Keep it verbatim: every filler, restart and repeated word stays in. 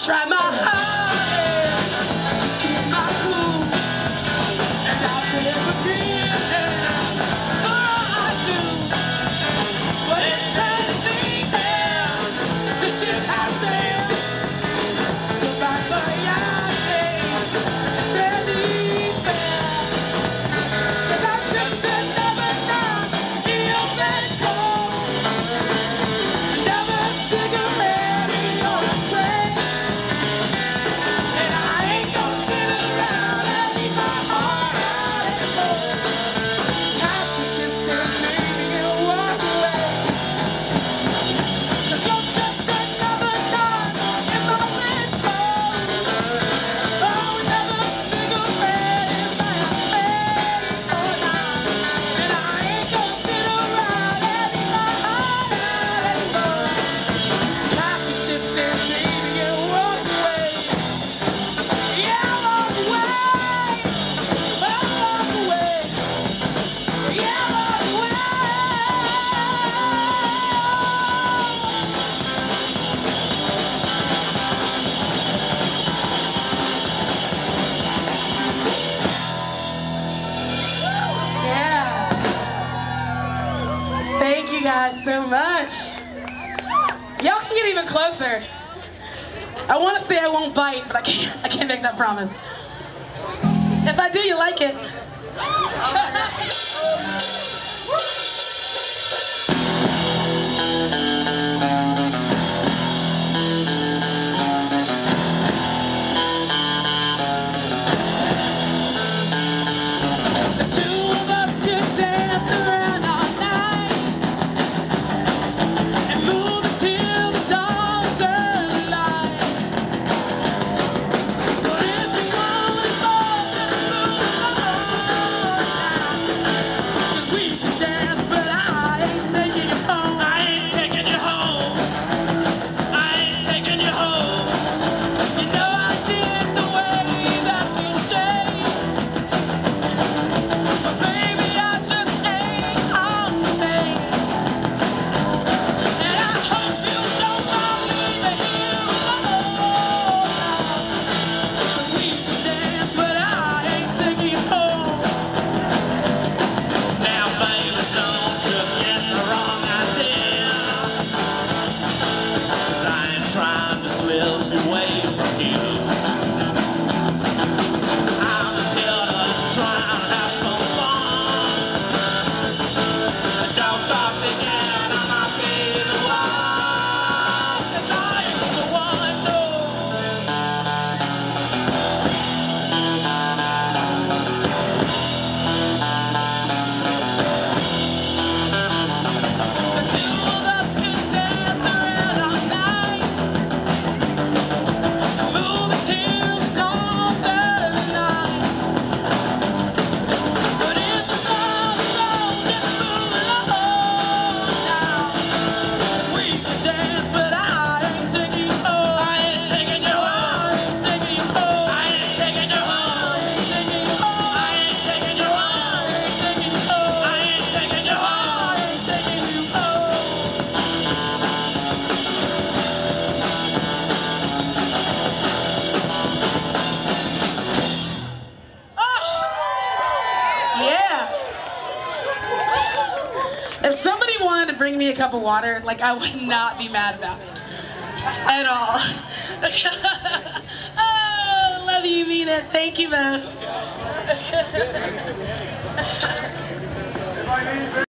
try my hardest to keep my cool, and I'll never be there for all I do. But it's turns me there, the ship has sailed. Goodbye for your days, steady fair. 'Cause I took another night in your bedpost, another cigarette in your tray, and I ain't gonna sit around and leave my heart out exposed. Time to shift and maybe and walk away. So you're just another night in my bedpost, oh, another cigarette in my tray. Oh, now, and I ain't gonna sit around and leave my heart out exposed. Time to shift and maybe and walk away. Yeah, walk away. Oh, walk away. Yeah, walk away. Yeah. Thank you guys so much. Y'all can get even closer. I want to say I won't bite, but I can't. I can't make that promise. If I do, you like it. The two of us could dance around all night and move until the dawn's early light. But if you want it more, then move along now. 'Cause we can dance, but I ain't taking you home. I ain't taking you home. I ain't taking you home. You know I did the way that you say. But baby, I just ain't on stage. And I hope you don't want me to hear alone now. 'Cause we can dance, but I ain't taking you home. Now baby, don't you get the wrong idea, 'cause I ain't trying to slip away from you. I'm just here to try and have some fun. Don't stop thinking I might be the one, 'cause I ain't the one, no. The two of us could dance around all night, move until the dawn's early light. But if the dawn's low, then move along now. We can dance, but I ain't taking you home. I ain't taking you home. I ain't taking you home. I ain't taking you home. I ain't taking you home. I ain't taking you home. I ain't taking you home. I ain't taking you home. Oh! Yeah. If somebody wanted to bring me a cup of water, like, I would not be mad about it at all. Oh, love you, mean it. Thank you both.